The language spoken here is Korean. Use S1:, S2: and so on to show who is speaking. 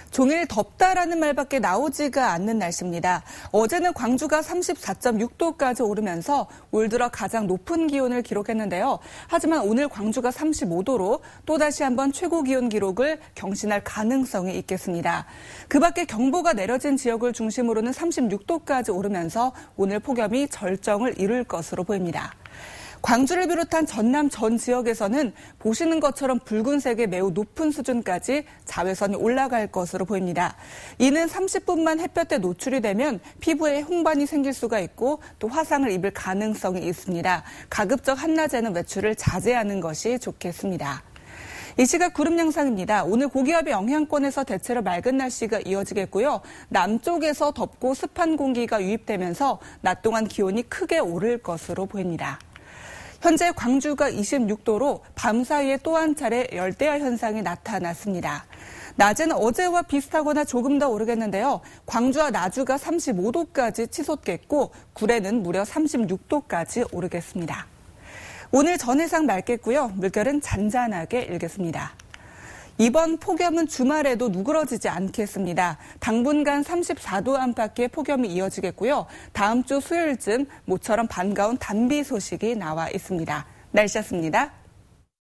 S1: 종일 덥다라는 말밖에 나오지가 않는 날씨입니다. 어제는 광주가 34.6도까지 오르면서 올 들어 가장 높은 기온을 기록했는데요. 하지만 오늘 광주가 35도로 또다시 한번 최고 기온 기록을 경신할 가능성이 있겠습니다. 그 밖에 경보가 내려진 지역을 중심으로는 36도까지 오르면서 오늘 폭염이 절정을 이룰 것으로 보입니다. 광주를 비롯한 전남 전 지역에서는 보시는 것처럼 붉은색의 매우 높은 수준까지 자외선이 올라갈 것으로 보입니다. 이는 30분만 햇볕에 노출이 되면 피부에 홍반이 생길 수가 있고 또 화상을 입을 가능성이 있습니다. 가급적 한낮에는 외출을 자제하는 것이 좋겠습니다. 이 시각 구름 양상입니다. 오늘 고기압의 영향권에서 대체로 맑은 날씨가 이어지겠고요. 남쪽에서 덥고 습한 공기가 유입되면서 낮 동안 기온이 크게 오를 것으로 보입니다. 현재 광주가 26도로 밤 사이에 또 한 차례 열대야 현상이 나타났습니다. 낮에는 어제와 비슷하거나 조금 더 오르겠는데요. 광주와 나주가 35도까지 치솟겠고 구례는 무려 36도까지 오르겠습니다. 오늘 전해상 맑겠고요. 물결은 잔잔하게 일겠습니다. 이번 폭염은 주말에도 누그러지지 않겠습니다. 당분간 34도 안팎의 폭염이 이어지겠고요. 다음 주 수요일쯤 모처럼 반가운 단비 소식이 나와 있습니다. 날씨였습니다.